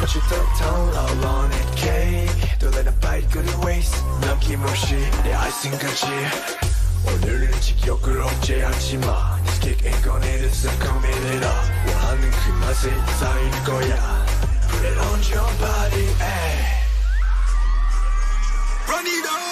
Put your third tone all on it cake 또 다른 발걸음 waste 남김없이 내 아이싱까지 오늘은 직역을 억제하지마 This kick ain't gonna hit it so come in it up 원하는 그 맛에 쌓일 거야 Put it on your body, ayy Run it up